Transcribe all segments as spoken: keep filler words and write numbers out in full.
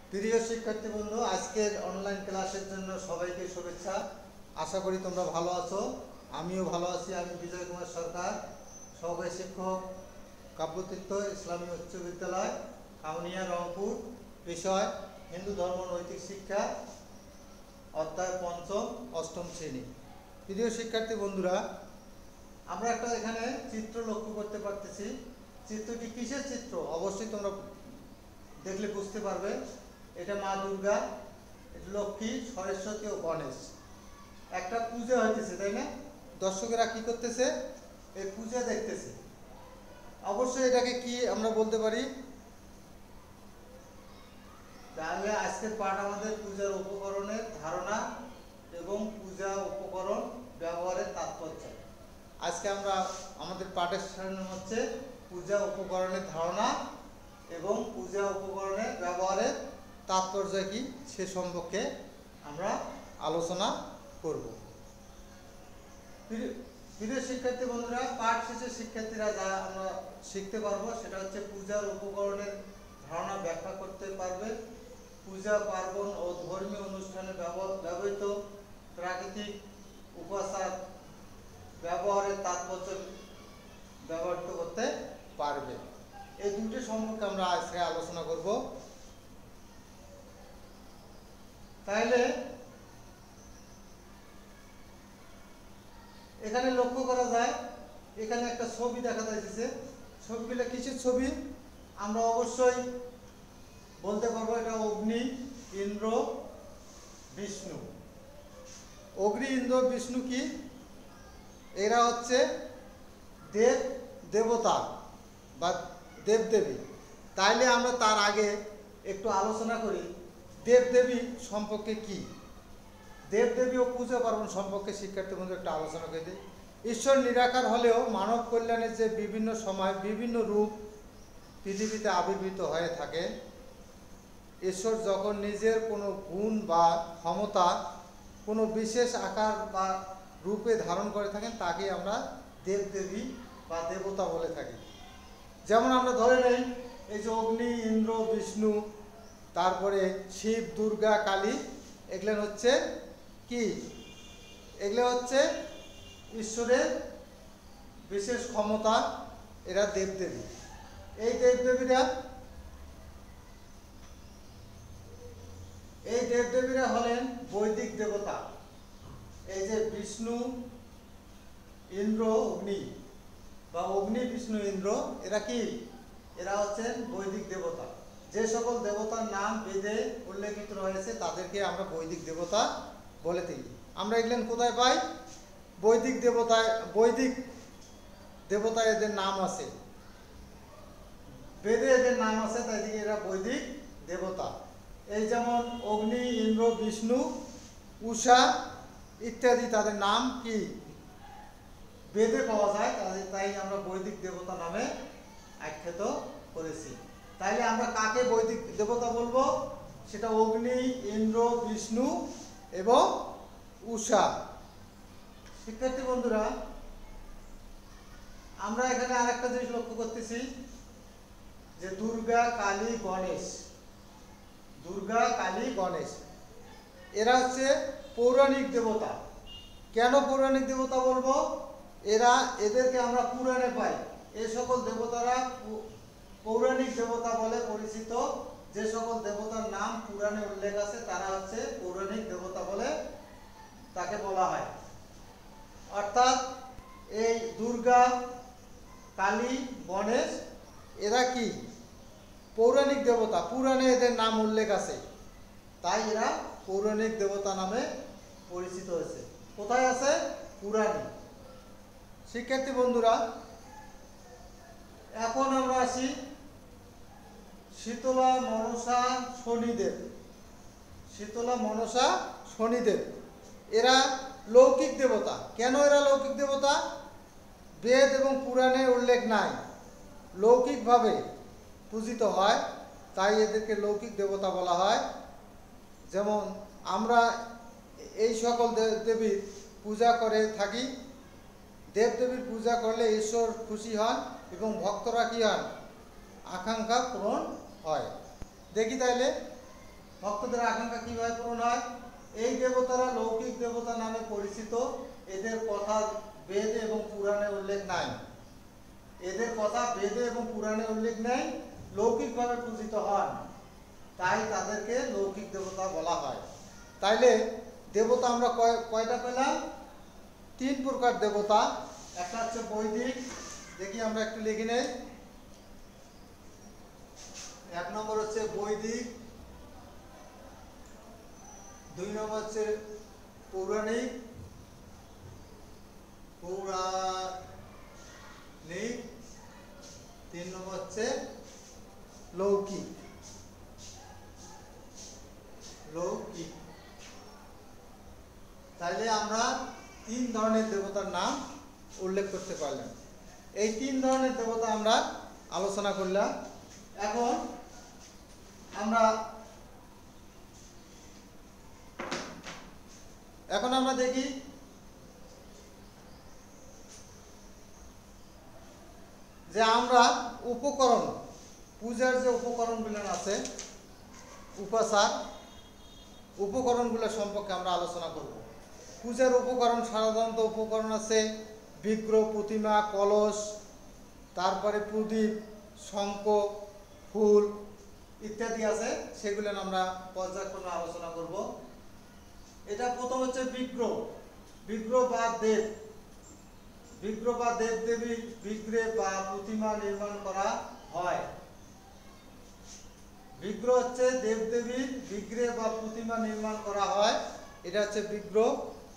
প্রিয় শিক্ষার্থী বন্ধু, আজকের অনলাইন ক্লাসের জন্য সবাইকে শুভেচ্ছা। আশা করি তোমরা ভালো আছো, আমিও ভালো আছি। আমি বিজয় কুমার সরকার, সহকারী শিক্ষক, কাব্যতীর্থ ইসলামী উচ্চ বিদ্যালয়, কাউনিয়া, রংপুর। বিষয় হিন্দু ধর্ম নৈতিক শিক্ষা, অধ্যায় পঞ্চম, অষ্টম শ্রেণী। প্রিয় শিক্ষার্থী বন্ধুরা, আমরা একটা এখানে চিত্র লক্ষ্য করতে পারতেছি। চিত্রটি কিসের চিত্র অবশ্যই তোমরা দেখলে বুঝতে পারবে। এটা মা দুর্গা, লক্ষ্মী, সরস্বতী ও গণেশ। একটা পূজা হইতেছে, তাই না? দর্শকেরা কি করতেছে? এই পূজা দেখতেছে। অবশ্যই এটাকে কি আমরা বলতে পারি? তাহলে আজকের পাঠ আমাদের পূজার উপকরণের ধারণা এবং পূজা উপকরণ ব্যবহারের তাৎপর্য। আজকে আমরা আমাদের পাঠের সারণী হচ্ছে পূজা উপকরণের ধারণা এবং পূজা উপকরণের ব্যবহারের তাৎপর্য কি সে সম্পর্কে আমরা আলোচনা করব। প্রিয় শিক্ষার্থী বন্ধুরা, পাঠ শেষে শিক্ষার্থীরা যা আমরা শিখতে পারবো সেটা হচ্ছে পূজার উপকরণের ধারণা ব্যাখ্যা করতে পারবে, পূজা পার্বণ ও ধর্মীয় অনুষ্ঠানে ব্যবহৃত প্রাকৃতিক উপাচার ব্যবহারের তাৎপর্য ব্যবহৃত করতে পারবে। এই দুটি সম্পর্কে আমরা আজকে আলোচনা করব। তাহলে এখানে লক্ষ্য করা যায়, এখানে একটা ছবি দেখা যাচ্ছে। ছবিগুলো কিসের ছবি? আমরা অবশ্যই বলতে পারবো এটা অগ্নি, ইন্দ্র, বিষ্ণু। অগ্নি, ইন্দ্র, বিষ্ণু কি? এরা হচ্ছে দেব দেবতা বা দেবদেবী। তাইলে আমরা তার আগে একটু আলোচনা করি দেবদেবী সম্পর্কে কি। দেবদেবী ও পূজা পার্বণ সম্পর্কে শিক্ষার্থী বন্ধু একটা আলোচনা করে দিই। ঈশ্বর নিরাকার হলেও মানব কল্যাণের যে বিভিন্ন সময় বিভিন্ন রূপ পৃথিবীতে আবির্ভূত হয়ে থাকে। ঈশ্বর যখন নিজের কোনো গুণ বা ক্ষমতা কোনো বিশেষ আকার বা রূপে ধারণ করে থাকেন তাকে আমরা দেবদেবী বা দেবতা বলে থাকি। যেমন আমরা ধরে নেই এই যে অগ্নি, ইন্দ্র, বিষ্ণু, তারপরে শিব, দুর্গা, কালী, এগুলো হচ্ছে কি? এগুলো হচ্ছে ঈশ্বরের বিশেষ ক্ষমতা, এরা দেবদেবী। এই দেবদেবীরা এই দেবদেবীরা হলেন বৈদিক দেবতা। এই যে বিষ্ণু, ইন্দ্র, অগ্নি বা অগ্নি, বিষ্ণু, ইন্দ্র, এরা কি? এরা হচ্ছেন বৈদিক দেবতা। যে সকল দেবতার নাম বেদে উল্লেখিত রয়েছে তাদেরকে আমরা বৈদিক দেবতা বলে থাকি। আমরা এগুলো কোথায় পাই? বৈদিক দেবতায় বৈদিক দেবতা এদের নাম আছে, বেদে এদের নাম আছে, তাই থেকে এরা বৈদিক দেবতা। এই যেমন অগ্নি, ইন্দ্র, বিষ্ণু, উষা ইত্যাদি তাদের নাম কি বেদে পাওয়া যায়, তাই আমরা বৈদিক দেবতা নামে আখ্যাত করেছি। তাইলে আমরা কাকে বৈদিক দেবতা বলবো? সেটা অগ্নি, ইন্দ্র, বিষ্ণু এবং উষা। শিক্ষার্থী বন্ধুরা, আমরা এখানে আরেকটা জিনিস লক্ষ্য করতেছি যে দুর্গা, কালী, গণেশ। দুর্গা, কালী, গণেশ এরা হচ্ছে পৌরাণিক দেবতা। কেন পৌরাণিক দেবতা বলবো? এরা এদেরকে আমরা পুরাণে পাই। এই সকল দেবতারা পৌরাণিক দেবতা বলে পরিচিত। যে সকল দেবতার নাম পুরাণে উল্লেখ আছে তারা হচ্ছে পৌরাণিক দেবতা বলে তাকে বলা হয়। অর্থাৎ এই দুর্গা, কালী, গণেশ এরা কি? পৌরাণিক দেবতা, পুরাণে এদের নাম উল্লেখ আছে, তাই এরা পৌরাণিক দেবতা নামে পরিচিত হয়েছে। কোথায় আছে? পুরাণে। শিক্ষার্থী বন্ধুরা, এখন আমরা আসি শীতলা, মনসা, শনিদেব। শীতলা, মনসা, শনিদেব এরা লৌকিক দেবতা। কেন এরা লৌকিক দেবতা? বেদ এবং পুরাণে উল্লেখ নাই, লৌকিকভাবে পূজিত হয়, তাই এদেরকে লৌকিক দেবতা বলা হয়। যেমন আমরা এই সকল দেবদেবীর পূজা করে থাকি। দেবদেবীর পূজা করলে ঈশ্বর খুশি হন এবং ভক্তরা কি হন? আকাঙ্ক্ষা পূরণ হয়। দেখি তাইলে ভক্তদের আকাঙ্ক্ষা কিভাবে পূরণ হয়? এই দেবতারা লৌকিক দেবতা নামে পরিচিত। এদের কথা বেদ এবং পুরাণে উল্লেখ নাই। এদের কথা বেদে এবং পুরাণে উল্লেখ নেই। লৌকিকভাবে পূজিত হন, তাই তাদেরকে লৌকিক দেবতা বলা হয়। তাইলে দেবতা আমরা কয় কয়টা পেলাম? তিন প্রকার দেবতা। একটা হচ্ছে বৈদিক, দেখি আমরা একটু লিখে নেই। এক নম্বর হচ্ছে বৈদিক, দুই নম্বর হচ্ছে পৌরাণিক পৌরাণিক তিন নম্বর হচ্ছে লৌকিক লৌকিক তাইলে আমরা তিন ধরনের দেবতার নাম উল্লেখ করতে পারলাম। এই তিন ধরনের দেবতা আমরা আলোচনা করলাম। এখন আমরা এখন আমরা দেখি যে আমরা উপকরণ, পূজার যে উপকরণগুলো আছে, উপাচার উপকরণগুলো সম্পর্কে আমরা আলোচনা করব। পূজার উপকরণ সাধারণত উপকরণ আছে বিগ্রহ, প্রতিমা, কলস, তারপরে প্রদীপ, শঙ্খ, ফুল ইত্যাদি আছে, সেগুলো আমরা পর্যায়ক্রমে আলোচনা করব। এটা প্রথম হচ্ছে বিগ্রহ। বিগ্রহ বা দেব বিগ্রহ বা দেব দেবী বিগ্রহ বা প্রতিমা নির্মাণ করা হয়। বিগ্রহ হচ্ছে দেব দেবীর বিগ্রহ বা প্রতিমা নির্মাণ করা হয়, এটা হচ্ছে বিগ্রহ।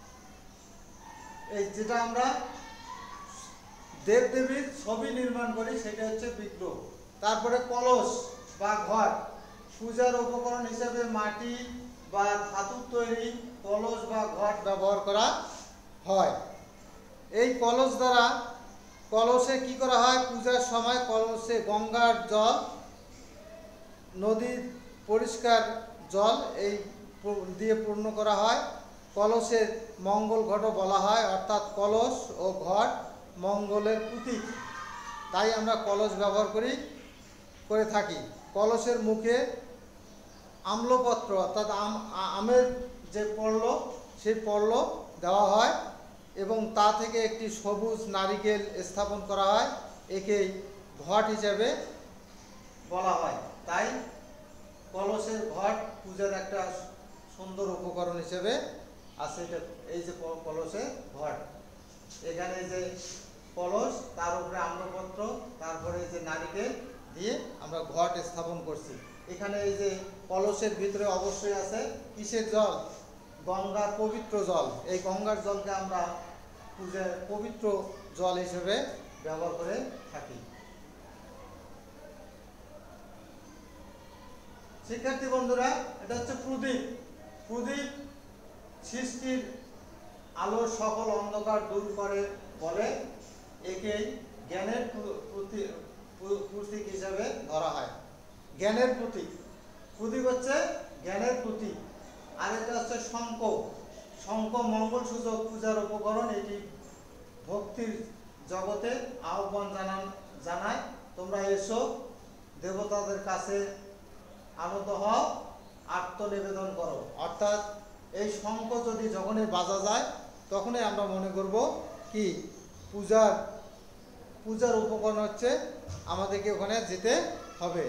এই যেটা আমরা দেব দেবীর ছবি নির্মাণ করি সেটা হচ্ছে বিগ্রহ। তারপরে কলস বা ঘট, পূজার উপকরণ হিসেবে মাটি বা ধাতুর তৈরি কলস বা ঘট ব্যবহার করা হয়। এই কলস দ্বারা কলসে কি করা হয়? পূজার সময় কলসে গঙ্গার জল, নদীর পরিষ্কার জল এই দিয়ে পূর্ণ করা হয়। কলসের মঙ্গল ঘটও বলা হয়, অর্থাৎ কলস ও ঘট মঙ্গলের প্রতীক, তাই আমরা কলস ব্যবহার করি করে থাকি। কলসের মুখে আম্লপত্র অর্থাৎ আম আমের যে পল্ল সেই পল্ল দেওয়া হয় এবং তা থেকে একটি সবুজ নারিকেল স্থাপন করা হয়, একেই ঘট হিসেবে বলা হয়। তাই কলসের ঘট পূজার একটা সুন্দর উপকরণ হিসেবে আছে। এটা এই যে কলসে ঘট, এখানে এই যে কলস, তার উপরে আম্রপত্র, তারপরে এই যে নারিকেল দিয়ে আমরা ঘট স্থাপন করছি। এখানে এই যে কলসের ভিতরে অবশ্যই আছে কিসের জল? গঙ্গার পবিত্র জল। এই গঙ্গার জলকে আমরা পূজার পবিত্র জল হিসেবে ব্যবহার করে থাকি। শিক্ষার্থী বন্ধুরা, এটা হচ্ছে প্রদীপ। প্রদীপ সৃষ্টির আলোর সকল অন্ধকার দূর করে বলে একেই জ্ঞানের প্রতীক হিসাবে ধরা হয়। জ্ঞানের প্রতীক প্রদীপ হচ্ছে জ্ঞানের প্রতীক। আর এটা হচ্ছে শঙ্খ। শঙ্খ মঙ্গল সূচক পূজার উপকরণ। এটি ভক্তির জগতে আহ্বান জানান জানায় তোমরা এসো, দেবতাদের কাছে আনত হও, আত্মনিবেদন করো। অর্থাৎ এই শঙ্খ যদি যখনই বাজা যায় তখনই আমরা মনে করব কি পূজার পূজার উপকরণ হচ্ছে, আমাদেরকে ওখানে যেতে হবে।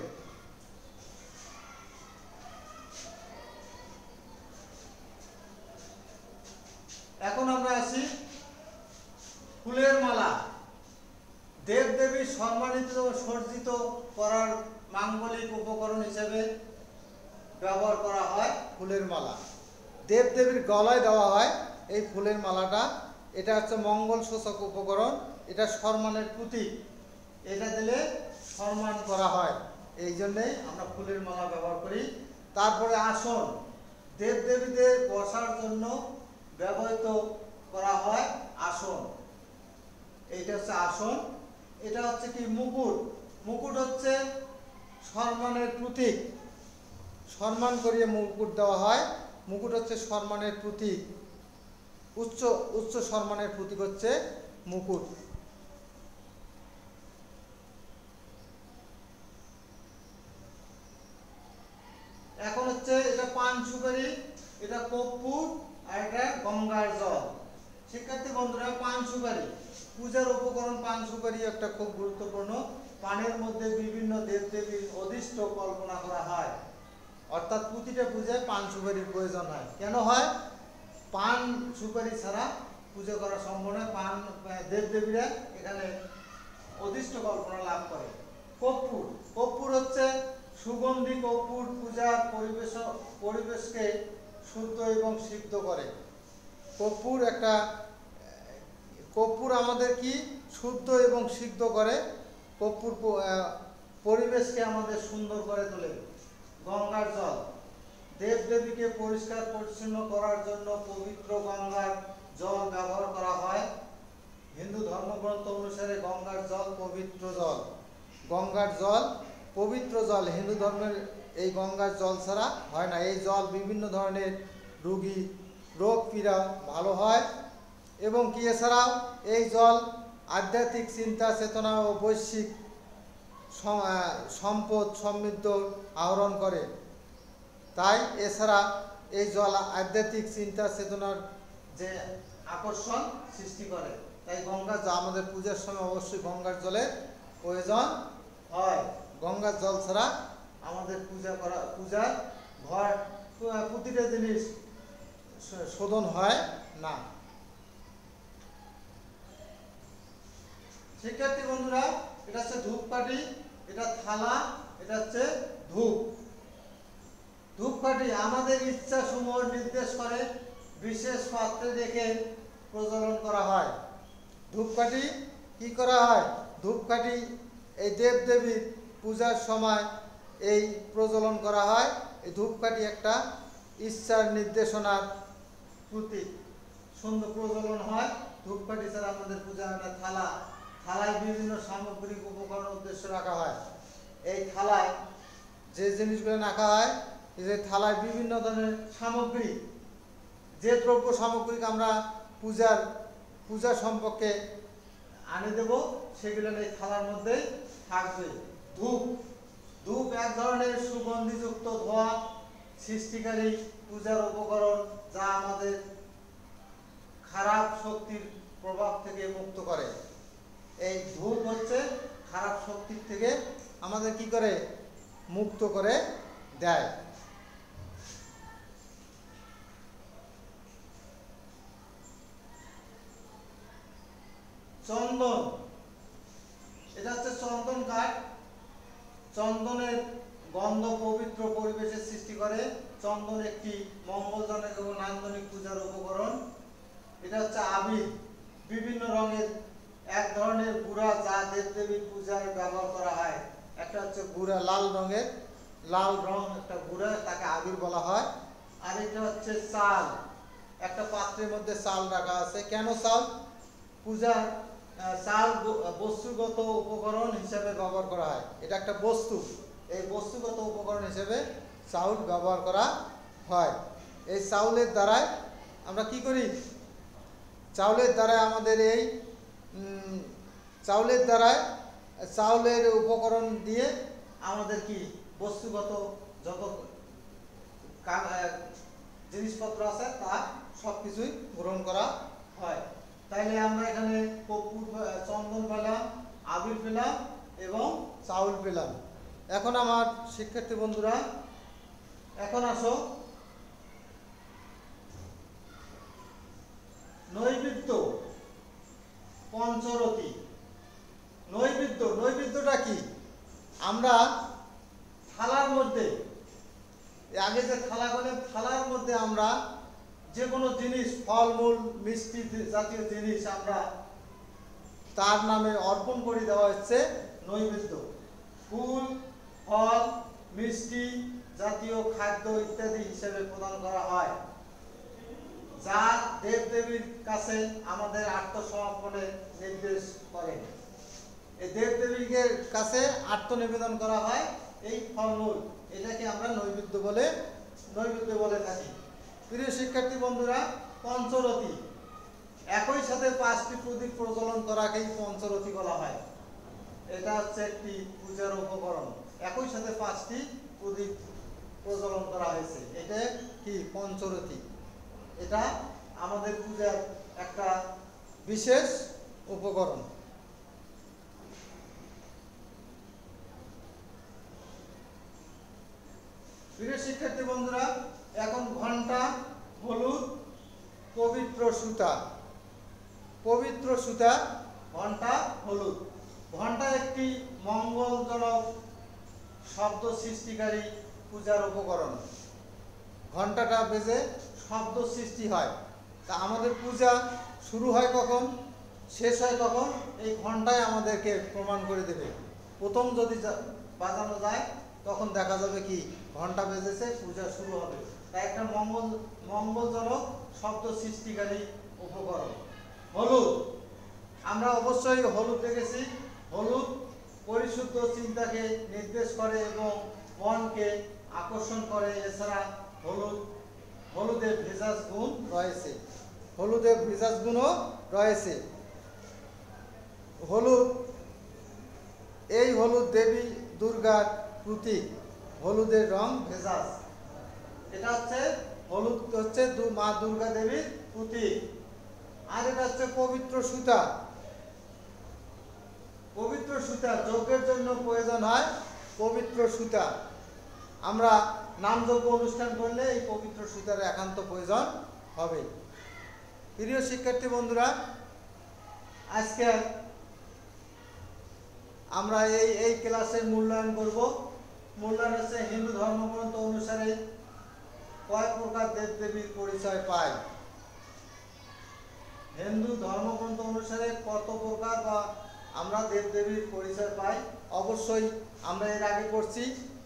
এখন আমরা আসি ফুলের মালা। দেব দেবীর সম্মানিত ও সজ্জিত করার মাঙ্গলিক উপকরণ হিসেবে ব্যবহার করা হয় ফুলের মালা। দেব দেবীর গলায় দেওয়া হয় এই ফুলের মালাটা। এটা হচ্ছে মঙ্গল সূচক উপকরণ, এটা সম্মানের প্রতীক। এটা দিলে সম্মান করা হয়, এই জন্যেই আমরা ফুলের মালা ব্যবহার করি। তারপরে আসন, দেব দেবীদের বসার জন্য ব্যবহৃত করা হয় আসন। এইটা হচ্ছে আসন। এটা হচ্ছে কি মুকুট। মুকুট হচ্ছে সম্মানের প্রতীক, সম্মান করিয়ে মুকুট দেওয়া হয়। মুকুট হচ্ছে সম্মানের প্রতীক, উচ্চ উচ্চ সম্মানের প্রতীক হচ্ছে মুকুট। এখন হচ্ছে এটা এটা কর্পূর আর এটা গঙ্গার জল। শিক্ষার্থী বন্ধুরা, পান সুপারি, পূজার উপকরণ পান সুপারি একটা খুব গুরুত্বপূর্ণ। পানের মধ্যে বিভিন্ন দেবদেবীর অধিষ্ঠ কল্পনা করা হয়, অর্থাৎ প্রতিটা পূজায় পান সুপারির প্রয়োজন হয়। কেন হয়? পান সুপারি ছাড়া পূজা করা সম্ভব নয়। পান দেবদেবীরা এখানে অধিষ্ঠ কল্পনা লাভ করে। কর্পূর, কর্পূর হচ্ছে সুগন্ধি কর্পূর পূজার পরিবেশ পরিবেশকে শুদ্ধ এবং সিদ্ধ করে। কর্পূর একটা কর্পূর আমাদের কি শুদ্ধ এবং সিদ্ধ করে। কর্পূর পরিবেশকে আমাদের সুন্দর করে তোলে। গঙ্গার জল, দেবদেবীকে পরিষ্কার পরিচ্ছন্ন করার জন্য পবিত্র গঙ্গার জল ব্যবহার করা হয়। হিন্দু ধর্মগ্রন্থ অনুসারে গঙ্গার জল পবিত্র জল। গঙ্গার জল পবিত্র জল। হিন্দু ধর্মের এই গঙ্গার জল ছাড়া হয় না। এই জল বিভিন্ন ধরনের রোগী রোগ পীড়া ভালো হয়। এবং কি এছাড়াও এই জল আধ্যাত্মিক চিন্তা চেতনা ও বৈশ্বিক সম্পদ সমৃদ্ধ আহরণ করে। তাই এছাড়া এই জল আধ্যাত্মিক চিন্তা চেতনার যে আকর্ষণ সৃষ্টি করে। তাই গঙ্গা জল আমাদের পূজার সময় অবশ্যই গঙ্গার জলের প্রয়োজন হয়। গঙ্গার জল ছাড়া আমাদের পূজা করা পূজার ঘর প্রতিটা জিনিস শোধন হয় না। শিক্ষার্থী বন্ধুরা, এটা হচ্ছে ধূপকাঠি, এটা থালা, এটা হচ্ছে ধূপ। ধূপকাঠি আমাদের ইচ্ছা সমূহ নির্দেশ করে বিশেষ পাত্রে রেখে প্রজ্বলন করা হয়। ধূপকাঠি কি করা হয়? ধূপকাঠি এই দেবদেবীর পূজার সময় এই প্রজ্বলন করা হয়। এই ধূপকাঠি একটা ইচ্ছার নির্দেশনার প্রতীক। সুন্দর প্রজ্বলন হয়। ধূপকাঠি ছাড়া আমাদের পূজা হয় না। থালা, থালায় বিভিন্ন সামগ্রিক উপকরণ উদ্দেশ্য রাখা হয়। এই থালায় যে জিনিসগুলো রাখা হয়, যে থালায় বিভিন্ন ধরনের সামগ্রী, যে দ্রব্য সামগ্রিক আমরা পূজার পূজা সম্পর্কে আনে দেব, সেগুলো এই থালার মধ্যে থাকবে। ধূপ, ধূপ এক ধরনের সুগন্ধিযুক্ত ধোঁয়া সৃষ্টিকারী পূজার উপকরণ, যা আমাদের খারাপ শক্তির প্রভাব থেকে মুক্ত করে। এই ধূপ হচ্ছে খারাপ শক্তির থেকে আমাদের কি করে? মুক্ত করে দেয়। চন্দন, এটা হচ্ছে চন্দন কাঠ। চন্দনের গন্ধ পবিত্র পরিবেশের সৃষ্টি করে। চন্দন একটি মঙ্গলজনক এবং নান্দনিক পূজার উপকরণ। এটা হচ্ছে আবির, বিভিন্ন রঙের এক ধরনের গুঁড়া, যা দেবদেবীর পূজায় ব্যবহার করা হয়। একটা হচ্ছে গুঁড়া লাল রঙের, লাল রং একটা গুঁড়া, তাকে আবির বলা হয়। আর এটা হচ্ছে চাল, একটা পাত্রের মধ্যে চাল রাখা আছে। কেন চাল? পূজার চাল বস্তুগত উপকরণ হিসেবে ব্যবহার করা হয়। এটা একটা বস্তু, এই বস্তুগত উপকরণ হিসেবে চাউল ব্যবহার করা হয়। এই চাউলের দ্বারাই আমরা কি করি? চাউলের দ্বারাই আমাদের এই চাউলের দ্বারাই চাউলের উপকরণ দিয়ে আমাদের কি বস্তুগত যত জিনিসপত্র আছে তা সব কিছুই গ্রহণ করা হয়। তাইলে আমরা এখানে কর্পূর, চন্দন পেলাম, আবির পেলাম এবং চাউল পেলাম। এখন আমার শিক্ষার্থী বন্ধুরা, এখন আসো নৈবেদ্য, পঞ্চরতি। নৈবেদ্য, নৈবেদ্যটা কি? আমরা থালার মধ্যে, আগে যে থালা করে, থালার মধ্যে আমরা যে কোনো জিনিস, ফলমূল, মিষ্টি জাতীয় জিনিস আমরা তার নামে অর্পণ করে দেওয়া হচ্ছে নৈবেদ্য। ফুল, ফল, মিষ্টি জাতীয় খাদ্য ইত্যাদি হিসেবে প্রদান করা হয়, যা দেবদেবীর কাছে আমাদের আত্মসমর্পণের নির্দেশ করে। এই দেবদেবীর কাছে আত্মনিবেদন করা হয় এই ফলমূল, এটাকে আমরা নৈবেদ্য বলে নৈবেদ্য বলে থাকি। প্রিয় শিক্ষার্থী বন্ধুরা, পঞ্চরতি, একই সাথে পাঁচটি প্রদীপ প্রজ্বলন করাকেই পঞ্চরতি বলা হয়। এটা হচ্ছে একটি পূজার উপকরণ। একই সাথে পাঁচটি প্রদীপ প্রচলন করা হয়েছে। এটা কি পঞ্চরথী, এটা আমাদের পূজার একটা বিশেষ উপকরণ। প্রিয় শিক্ষার্থী বন্ধুরা, এখন ঘন্টা হলুদ পবিত্র সুতা, পবিত্র সুতা ঘন্টা হলুদ। ঘন্টা একটি মঙ্গলজনক শব্দ সৃষ্টিকারী পূজার উপকরণ। ঘন্টাটা বেজে শব্দ সৃষ্টি হয়। তা আমাদের পূজা শুরু হয় কখন, শেষ হয় কখন, এই ঘন্টায় আমাদেরকে প্রমাণ করে দেবে। প্রথম যদি বাজানো যায় তখন দেখা যাবে কি ঘন্টা বেজেছে, পূজা শুরু হবে। তাই একটা মঙ্গল মঙ্গলজনক শব্দ সৃষ্টিকারী উপকরণ। হলুদ, আমরা অবশ্যই হলুদ দেখেছি। হলুদ পরিশুদ্ধ চিন্তাকে নির্দেশ করে এবং মনকে আকর্ষণ করে। এছাড়া হলুদ হলুদের ভেষজ গুণ রয়েছে, হলুদের ভেষজ গুণও রয়েছে। হলুদ, এই হলুদ দেবী দুর্গার প্রতীক। হলুদের রং ভেষজ, এটা হচ্ছে হলুদ হচ্ছে মা দুর্গা দেবীর প্রতীক। আর এটা হচ্ছে পবিত্র সুতা। পবিত্র সুতা যজ্ঞের জন্য প্রয়োজন হয় পবিত্র সুতা। আমরা নামযজ্ঞ অনুষ্ঠান করলে এই পবিত্র সুতার একান্ত প্রয়োজন হবে। প্রিয় শিক্ষার্থী বন্ধুরা, আজকে আমরা এই এই ক্লাসের মূল্যায়ন করব। মূল্যায়ন হচ্ছে হিন্দু ধর্মগ্রন্থ অনুসারে কয় প্রকার দেবদেবীর পরিচয় পায়। হিন্দু ধর্মগ্রন্থ অনুসারে কত প্রকার বা আমরা দেবদেবীর পরিচয় পাই। অবশ্যই আমরা এর আগে করছি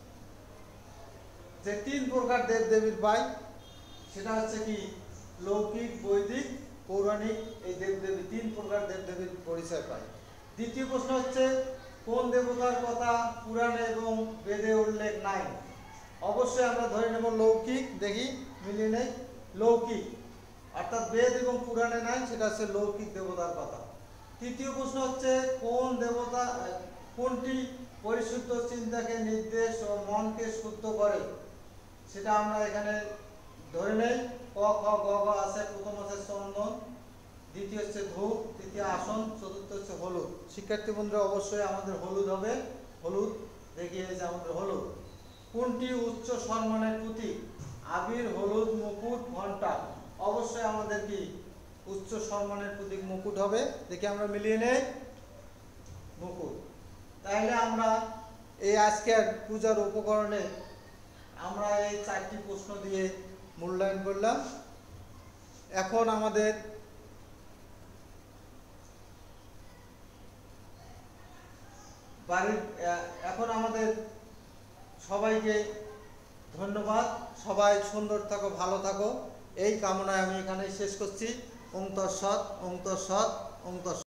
যে তিন প্রকার দেবদেবীর পাই। সেটা হচ্ছে কি লৌকিক, বৈদিক, পৌরাণিক, এই দেবদেবী তিন প্রকার দেবদেবীর পরিচয় পাই। দ্বিতীয় প্রশ্ন হচ্ছে কোন দেবতার কথা পুরাণে এবং বেদে উল্লেখ নাই। অবশ্যই আমরা ধরে নেব লৌকিক, দেখি মিলিয়ে নেই। লৌকিক অর্থাৎ বেদ এবং পুরাণে নাই, সেটা হচ্ছে লৌকিক দেবতার কথা। তৃতীয় প্রশ্ন হচ্ছে কোন দেবতা কোনটি পরিশুদ্ধ চিন্তাকে নির্দেশ ও মনকে শুদ্ধ করে, সেটা আমরা এখানে ধরে নেই। ক খ গ ঘ আছে। প্রথম হচ্ছে চন্দন, দ্বিতীয় হচ্ছে ধূপ, তৃতীয় আসন, চতুর্থ হচ্ছে হলুদ। শিক্ষার্থী বন্ধুরা, অবশ্যই আমাদের হলুদ হবে। হলুদ দেখিয়ে যে আমাদের হলুদ। কোনটি উচ্চ সম্মানের প্রতীক? আবির, হলুদ, মুকুট, ঘণ্টা। অবশ্যই আমাদের কি উচ্চ সম্মানের প্রতীক মুকুট হবে। দেখি আমরা মিলিয়ে নেই মুকুট। তাহলে আমরা এই আজকের পূজার উপকরণে আমরা এই চারটি প্রশ্ন দিয়ে মূল্যায়ন করলাম। এখন আমাদের বাড়ির এখন আমাদের সবাইকে ধন্যবাদ। সবাই সুন্দর থাকো, ভালো থাকো, এই কামনায় আমি এখানে শেষ করছি। ওম তৎসৎ, ওম তৎসৎ, ওম তৎসৎ।